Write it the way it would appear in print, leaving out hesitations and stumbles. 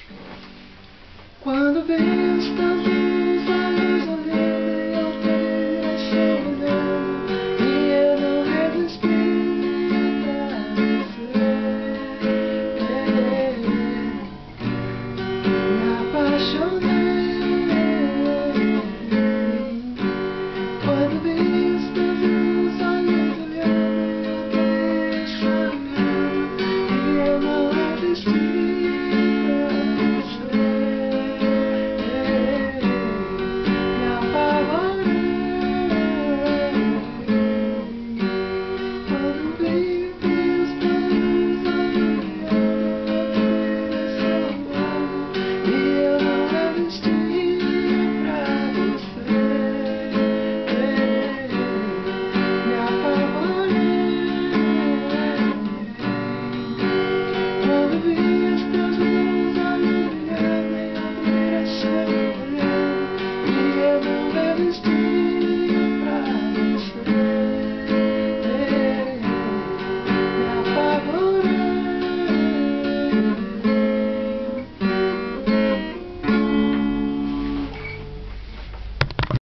Quando vi os teus olhos olhando e eu te olhando, e eu não resisti pra você. Me apaixonei. Quando vi os teus olhos olhando e eu te olhando, e eu não resisti. Stay.